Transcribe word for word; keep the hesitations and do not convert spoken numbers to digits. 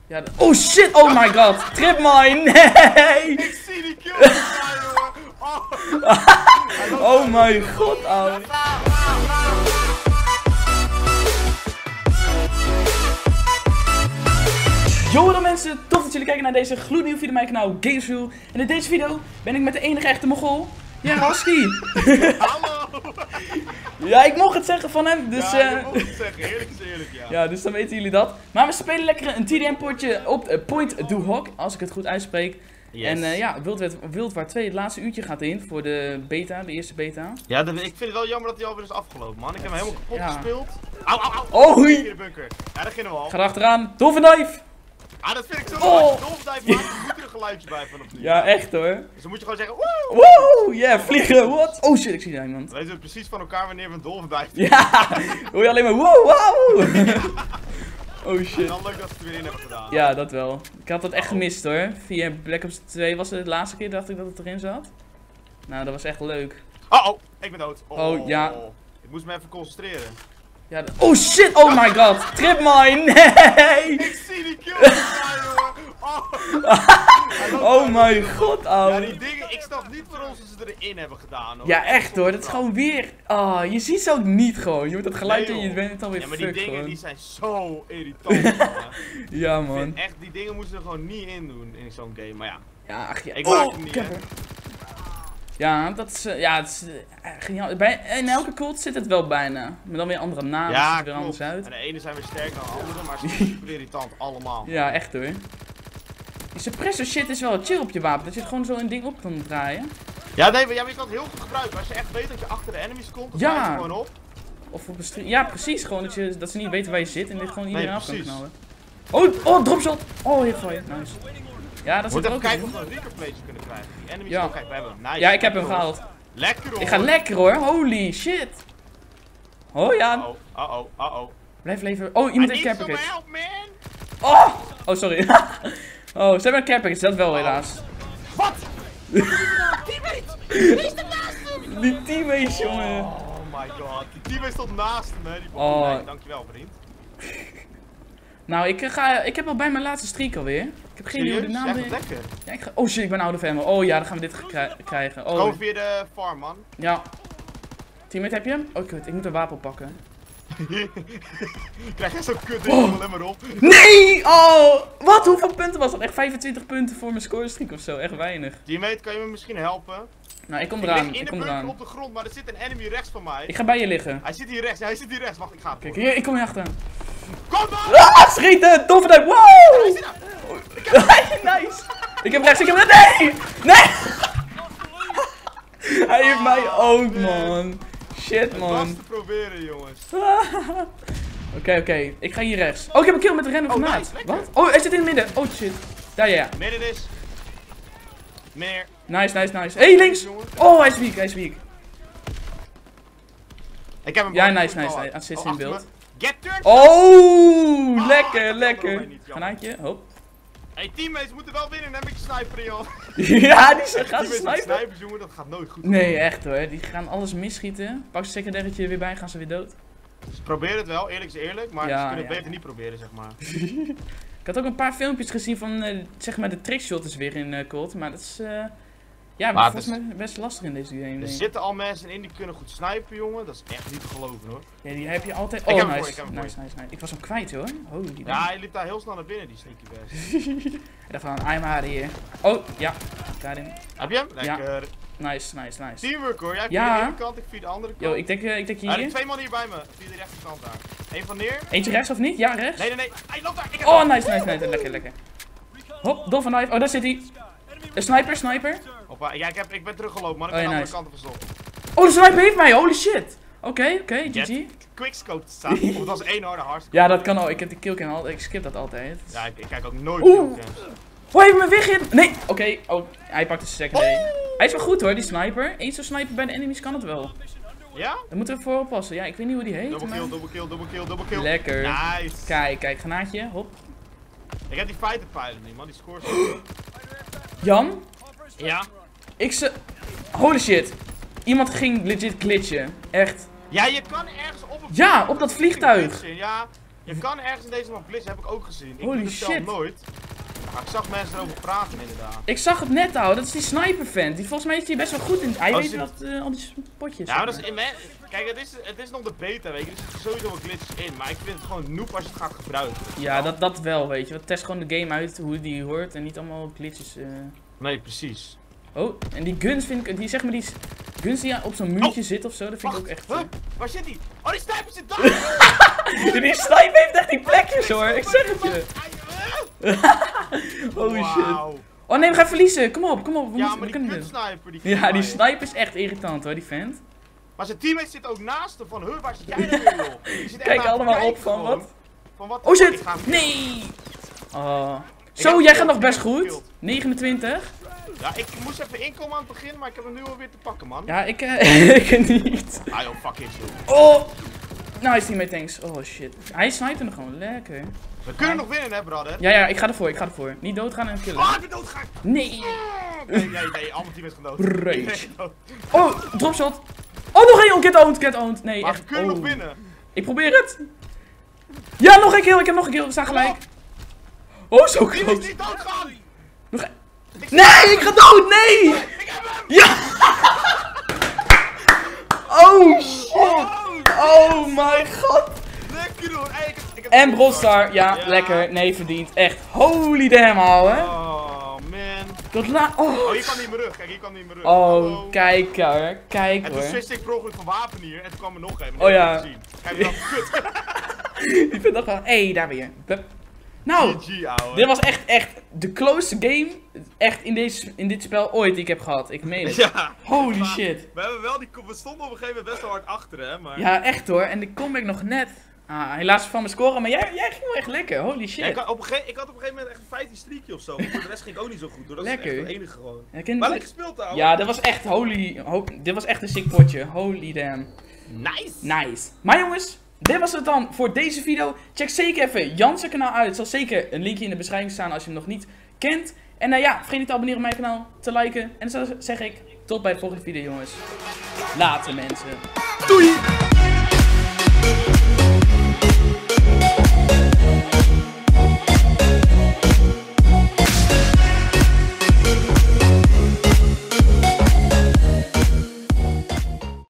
Ja, oh shit, oh my god. Tripmine, nee. Ik zie die kill gaan, jongen. Oh, oh my god, ouwe. Yo dan mensen, tof dat jullie kijken naar deze gloednieuwe video op mijn kanaal Gamesview. En in deze video ben ik met de enige echte Mogol, Jaraski. Hallo! Ja, ik mocht het zeggen van hem, dus ja, uh, ik mocht het zeggen, eerlijk is eerlijk, ja. ja, dus dan weten jullie dat. Maar we spelen lekker een T D M-potje op uh, Point du Hoc, als ik het goed uitspreek. Yes. En uh, ja, World War twee, het laatste uurtje gaat in voor de beta, de eerste beta. Ja, ik vind het wel jammer dat hij alweer is afgelopen, man. Ik heb hem helemaal kapot ja. gespeeld. Au, au, au! Oh, in de bunker. Ja, daar gingen we al. Ga erachteraan, doffe knife! Ah, dat vind ik zo oh. leuk. Dolfdive maakt, er moet er een geluidje bij vanaf nu. Ja, echt hoor. Dus dan moet je gewoon zeggen, woe! Woe! Ja, yeah, vliegen, what? Oh shit, ik zie daar iemand. We weten precies van elkaar wanneer we een dolfdive doen. Ja, hoor je alleen maar wow, wow! Oh shit. En dan leuk dat we het er weer in hebben gedaan. Ja, dat wel. Ik had dat echt gemist hoor. Via Black Ops twee was het de laatste keer, dacht ik dat het erin zat. Nou, dat was echt leuk. Oh, oh, ik ben dood. Oh, oh ja. Ik moest me even concentreren. Ja, oh shit, oh my god. Tripmine, nee! Ik zie die kill gaan, jongen. Oh, oh my god, ouwe. Ja, die dingen, ik snap niet voor ons dat ze erin hebben gedaan, hoor. Ja, echt hoor, dat is gewoon weer... Ah, oh, je ziet ze ook niet gewoon. Je moet dat geluid nee, in je bent het alweer ja, maar fuck, die dingen gewoon. die zijn zo irritant, man. Ja, man. Ik vind echt, die dingen moesten er gewoon niet in doen in zo'n game, maar ja. Ja, ach ja. Ik oh, maak hem niet, hè. Ja, dat is, uh, ja, het is uh, geniaal. Bij, in elke cult zit het wel bijna. Maar dan weer andere namen, ja, ziet er weer klopt. anders uit. En de ene zijn weer sterker dan de andere, maar ze zijn super irritant, allemaal. Ja, echt hoor. Die suppressor shit is wel chill op je wapen, dat je het gewoon zo een ding op kan draaien. Ja, nee, maar, ja, maar je kan het heel goed gebruiken. Als je echt weet dat je achter de enemies komt, dan ja. draai je gewoon op. Of op een stream. Ja, precies. Gewoon dat, je, dat ze niet weten waar je zit en dit gewoon iedereen nee, af kan knallen. Oh, oh, dropshot! Oh, hipfire. Nice. Ja, dat moet zit er even ook kijken in. of we een recordplate kunnen krijgen. Die enemies, ja. oh, kijk, we hebben hem. Nice. Ja, ik heb hem hoor. gehaald. Lekker hoor. Ik ga lekker hoor, holy shit. Oh ja. Uh oh, uh oh, uh oh. Blijf leven. Oh, iemand I heeft need care some package. help, man. Oh! Oh, sorry. Oh, ze hebben een care package, dat wel helaas. Wat? Teammate! Wie is er naast hem? Die teammates, jongen. Oh my god. Die teammate stond naast hem, hè. Die Oh. nee, dankjewel, vriend. Nou, ik, ga, ik heb al bij mijn laatste streak alweer. Ik heb geen idee hoe de naam Echt is. lekker. Ja, ik ga... Oh shit, ik ben out of ammo. Oh ja, dan gaan we dit gekri- krijgen. Oh. Gewoon via de farm, man. Ja. Teammate, heb je hem? Oh kut, ik moet een wapen pakken. Krijg je zo'n kut ding Oh. alleen maar op. Nee! Oh! Wat? Hoeveel punten was dat? Echt vijfentwintig punten voor mijn scorestreak of zo. Echt weinig. Teammate, kan je me misschien helpen? Nou, ik kom Ik eraan. lig in Ik de kom bunker eraan. op de grond, maar er zit een enemy rechts van mij. Ik ga bij je liggen. Hij zit hier rechts, ja, hij zit hier rechts. Wacht, ik ga het Kijk, voor. hier, ik kom hier achter. Kom dan! Ah, schieten! Doffe duik! Wow! Nice! Ik heb rechts, ik heb rechts. Nee! Nee! Hij heeft mij ook, man. Shit, Het was man. te proberen, jongens. Oké, oké. Ik ga hier rechts. Oh, ik heb een kill met de rennen Oh, vanuit. nice, lekker. Wat? Oh, hij zit in het midden. Oh, shit. Daar, ja, ja. Midden is. Meer. Nice, nice, nice. Hey, links! Oh, hij is weak, hij is weak. Ik heb hem. Ja, boven. nice, nice. Oh, Hij hij zit oh, in achter beeld. me. Get turned! Oh, Ah, lekker, dat lekker. kan er niet, jammer. Granaatje, hop. Hey, teammates moeten wel winnen, dan heb ik een sniper, joh. Ja, die gaan Teammates met snipen. snipers, jongen, dat gaat nooit goed. Nee, echt hoor. Die gaan alles misschieten. Pak ze secondairetje er weer bij, gaan ze weer dood. Ze proberen het wel, eerlijk is eerlijk, maar Ja, ze kunnen ja, het beter ja. niet proberen, zeg maar. Ik had ook een paar filmpjes gezien van, uh, zeg maar, de trickshot is weer in uh, Cold. Maar dat is, uh, ja, Maar volgens het mij best lastig in deze game. Er denk ik. zitten al mensen in die kunnen goed snipen, jongen. Dat is echt niet te geloven, hoor. Ja, die heb je altijd. Ik Oh, heb hem voor nice. je, ik heb hem voor Nice, nice, nice. Ik was hem kwijt hoor. Holy damn. Ja, hij liep daar heel snel naar binnen, die sneaky best. Ik dacht van, I'm out of here. Oh, ja. Daarin. Heb je hem? Ja. Lekker. Nice, nice, nice. Teamwork, hoor. Jij hebt Ja. via de ene kant, ik via de andere kant. Yo, ik denk, uh, ik denk Er zijn hier. twee man hier bij me, via de rechterkant daar. Eén van neer. Eentje rechts of niet? Ja, rechts. Nee, nee, nee. Hij loopt daar. Ik heb Oh, hem. nice, nice, nice. Lekker, lekker. Hop, doffe knife. Oh, daar zit hij. Een sniper, sniper. Hoppa, ja, ik, heb, ik ben teruggelopen, man. Ik Oh, ben ja, aan de nice. andere kant verstopt. Oh, de sniper heeft mij. Holy shit. Oké, oké, G G. Get quickscope staan. Of het was één harde hartstikke. Ja, dat kan al. Ik heb die killcam al. Ik skip dat altijd. Ja, ik, ik kijk ook nooit Oeh. killcams. Oh, hij heeft me weggehit. Nee, oké. Oh, hij pakt de secondary. Hij is wel goed hoor, die sniper. Eens zo'n sniper bij de enemies kan het wel. Ja? Daar moeten we voor oppassen. Ja, ik weet niet hoe die heet. Double maar- kill, double kill, double kill, double kill. Lekker. Nice. Kijk, kijk, granaatje. Hop. Ik heb die fighter pilot niet, man. Die scoort zo. Jan, Ja? ik ze... Holy shit. Iemand ging legit glitchen. Echt. Ja, je kan ergens op een Ja, op dat vliegtuig. glitchen, ja. Je kan ergens in deze nog glitchen, heb ik ook gezien. Ik Holy doe het zelf shit. nooit. Maar ik zag mensen erover praten inderdaad. Ik zag het net al, dat is die sniper vent. Die volgens mij is hij best wel goed in. Hij Oh, weet zie- wat uh, al die potjes. Ja, zeg maar dat is maar. in mijn... Kijk, het is, het is nog de beta, weet je. Er zitten sowieso wel glitches in. Maar ik vind het gewoon noob als je het gaat gebruiken. Ja, dat, dat wel, weet je. Want test gewoon de game uit hoe die hoort en niet allemaal glitches. Uh... Nee, precies. Oh, en die guns vind ik, die zeg maar die guns die op zo'n muurtje Oh. zitten of zo, dat vind ik Wacht, ook echt. huh? Waar zit die? Oh, die sniper zit daar! Die sniper heeft echt die plekjes hoor, ik zeg het je. Holy shit. Wauw. Oh nee, we gaan verliezen. Kom op, kom op. We Ja, moeten, maar we die kunnen dit. kutsniper, die Ja, die mij. sniper is echt irritant hoor, die vent. Maar zijn teammate zit ook naast hem van, huh, waar zit jij nou weer, joh? Die zit echt Kijk naar allemaal kijken op van gewoon. wat. Van wat? Oh Ik shit! ga hem- Nee! Oh. Ik Zo, heb jij hem gaat nog gekild, best ik heb hem goed. gekild. negenentwintig. Ja, ik moest even inkomen aan het begin, maar ik heb hem nu alweer te pakken, man. Ja, ik, eh, ik niet. Ah joh, fuck it, joh. Oh! Nice teammate, thanks. Oh shit. Hij snipte hem gewoon, lekker. We kunnen nog winnen, hè, brother? Ja, ja, ik ga ervoor, ik ga ervoor. Niet doodgaan en killen. Ah, ik ben doodgegaan! Nee! Nee, nee, nee, allemaal team is gedood. Rage. Iedereen is dood. Oh, dropshot. Oh, nog één. Oh, get owned, get owned. Nee, Maar we echt. kunnen Oh. nog winnen. Ik probeer het. Ja, nog een kill. Ik heb nog een kill. We staan gelijk. Oh, zo Die is groot. niet doodgaan! Nog een. Nee, ik ga dood. Nee. Ik heb hem! Ja. Oh, shit. Oh, mijn god. Lekker hoor! Hey, ik heb, ik heb En Brostar. Ja, Ja. lekker. Nee, verdiend. Echt. Holy damn, ouwe. Oh, man. Dat la... Oh, Oh. hier kan niet meer rug. Kijk, hier kan niet meer rug. Oh, Hallo. kijk hoor. Kijk En toen hoor. switchte ik per ongeluk van wapen hier en toen kwam er nog een. Oh, ja. Kijk, dat kut. Ik vind dat wel... Hé, hey, daar weer. Bup. Nou. G G, ouwe. Dit was echt, echt de closest game echt in, deze, in dit spel ooit die ik heb gehad. Ik meen het. Ja. Holy Maar shit. We, hebben wel die, we stonden op een gegeven moment best wel hard achter, hè. Maar... Ja, echt hoor. En de comeback nog net. Ah, helaas van mijn scoren, maar jij, jij ging wel echt lekker. Holy shit. Ja, ik, had op een gege- ik had op een gegeven moment echt een vijftien streakje of zo. Maar voor de rest ging ik ook niet zo goed. Door. Dat Lekker. is echt het enige gewoon. Ja, ik ken- Maar lekker gespeeld, ouwe. ja, dat was echt holy... Ho dit was echt een sick potje. Holy damn. Nice. Nice. Maar jongens, dit was het dan voor deze video. Check zeker even Jan's kanaal uit. Er zal zeker een linkje in de beschrijving staan als je hem nog niet kent. En uh, ja, vergeet niet te abonneren op mijn kanaal, te liken. En dan zeg ik tot bij de volgende video, jongens. Later, mensen. Doei!